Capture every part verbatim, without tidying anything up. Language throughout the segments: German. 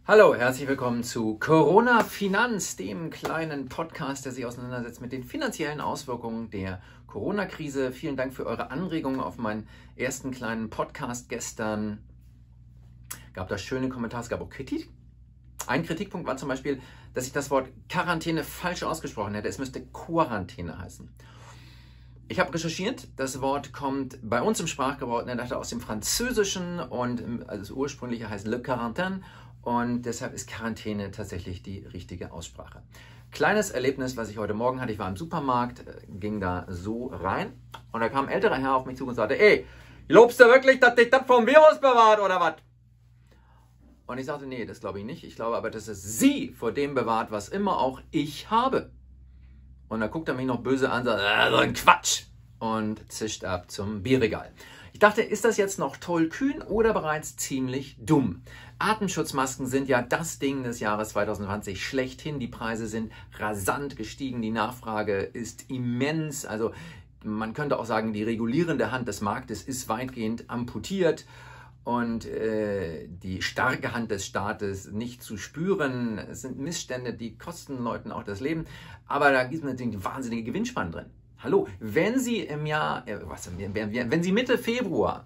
Hallo, herzlich willkommen zu Corona Finanz, dem kleinen Podcast, der sich auseinandersetzt mit den finanziellen Auswirkungen der Corona-Krise. Vielen Dank für eure Anregungen auf meinen ersten kleinen Podcast gestern. Gab da schöne Kommentare, es gab auch Kritik. Ein Kritikpunkt war zum Beispiel, dass ich das Wort Quarantäne falsch ausgesprochen hätte. Es müsste Quarantäne heißen. Ich habe recherchiert, das Wort kommt bei uns im Sprachgebrauch aus dem Französischen und also das ursprüngliche heißt Le Quarantaine. Und deshalb ist Quarantäne tatsächlich die richtige Aussprache. Kleines Erlebnis, was ich heute Morgen hatte. Ich war im Supermarkt, ging da so rein und da kam ein älterer Herr auf mich zu und sagte, ey, glaubst du wirklich, dass dich das vom Virus bewahrt oder was? Und ich sagte, nee, das glaube ich nicht. Ich glaube aber, dass es Sie vor dem bewahrt, was immer auch ich habe. Und da guckt er mich noch böse an und sagt, äh, so ein Quatsch. Und zischt ab zum Bierregal. Ich dachte, ist das jetzt noch tollkühn oder bereits ziemlich dumm? Atemschutzmasken sind ja das Ding des Jahres zwanzig zwanzig schlechthin. Die Preise sind rasant gestiegen, die Nachfrage ist immens. Also man könnte auch sagen, die regulierende Hand des Marktes ist weitgehend amputiert und äh, die starke Hand des Staates nicht zu spüren. Es sind Missstände, die kosten Leuten auch das Leben. Aber da gibt es natürlich wahnsinnige Gewinnspannen drin. Hallo, wenn Sie im Jahr, äh, was, wenn Sie Mitte Februar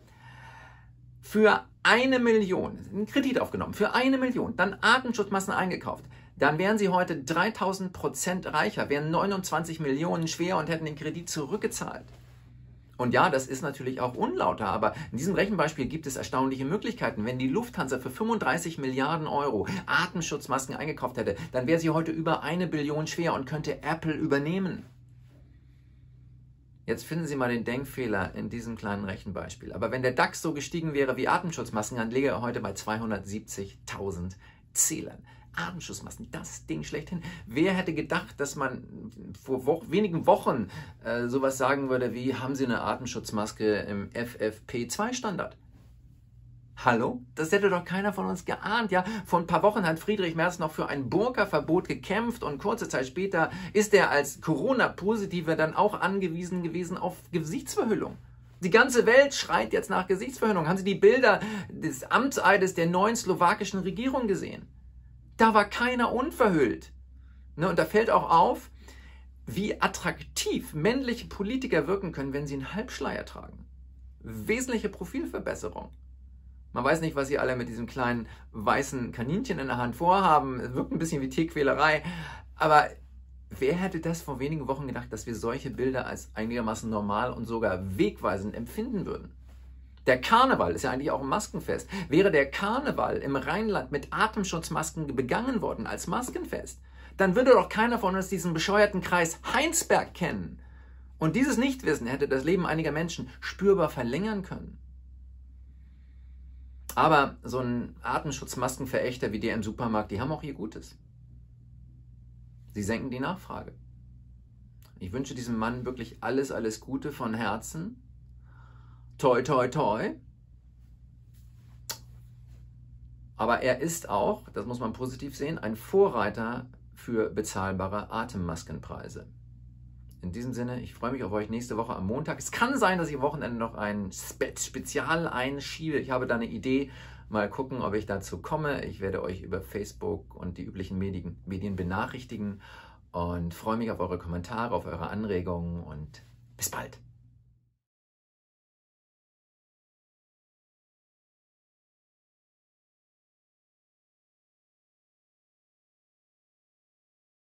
für eine Million, einen Kredit aufgenommen, für eine Million, dann Atemschutzmasken eingekauft, dann wären Sie heute dreitausend Prozent reicher, wären neunundzwanzig Millionen schwer und hätten den Kredit zurückgezahlt. Und ja, das ist natürlich auch unlauter, aber in diesem Rechenbeispiel gibt es erstaunliche Möglichkeiten. Wenn die Lufthansa für fünfunddreißig Milliarden Euro Atemschutzmasken eingekauft hätte, dann wäre sie heute über eine Billion schwer und könnte Apple übernehmen. Jetzt finden Sie mal den Denkfehler in diesem kleinen Rechenbeispiel. Aber wenn der DAX so gestiegen wäre wie Atemschutzmasken, dann läge er heute bei zweihundertsiebzigtausend Zählern. Atemschutzmasken, das Ding schlechthin. Wer hätte gedacht, dass man vor wo wenigen Wochen äh, sowas sagen würde wie, haben Sie eine Atemschutzmaske im F F P zwei Standard? Hallo? Das hätte doch keiner von uns geahnt, ja? Vor ein paar Wochen hat Friedrich Merz noch für ein Burka-Verbot gekämpft und kurze Zeit später ist er als Corona-Positiver dann auch angewiesen gewesen auf Gesichtsverhüllung. Die ganze Welt schreit jetzt nach Gesichtsverhüllung. Haben Sie die Bilder des Amtseides der neuen slowakischen Regierung gesehen? Da war keiner unverhüllt. Ne? Und da fällt auch auf, wie attraktiv männliche Politiker wirken können, wenn sie einen Halbschleier tragen. Wesentliche Profilverbesserung. Man weiß nicht, was sie alle mit diesem kleinen weißen Kaninchen in der Hand vorhaben. Es wirkt ein bisschen wie Tierquälerei. Aber wer hätte das vor wenigen Wochen gedacht, dass wir solche Bilder als einigermaßen normal und sogar wegweisend empfinden würden? Der Karneval ist ja eigentlich auch ein Maskenfest. Wäre der Karneval im Rheinland mit Atemschutzmasken begangen worden als Maskenfest, dann würde doch keiner von uns diesen bescheuerten Kreis Heinsberg kennen. Und dieses Nichtwissen hätte das Leben einiger Menschen spürbar verlängern können. Aber so ein Atemschutzmaskenverächter wie der im Supermarkt, die haben auch ihr Gutes. Sie senken die Nachfrage. Ich wünsche diesem Mann wirklich alles, alles Gute von Herzen. Toi, toi, toi. Aber er ist auch, das muss man positiv sehen, ein Vorreiter für bezahlbare Atemmaskenpreise. In diesem Sinne, ich freue mich auf euch nächste Woche am Montag. Es kann sein, dass ich am Wochenende noch ein Spe Spezial einschiebe. Ich habe da eine Idee. Mal gucken, ob ich dazu komme. Ich werde euch über Facebook und die üblichen Medien, Medien benachrichtigen und freue mich auf eure Kommentare, auf eure Anregungen und bis bald.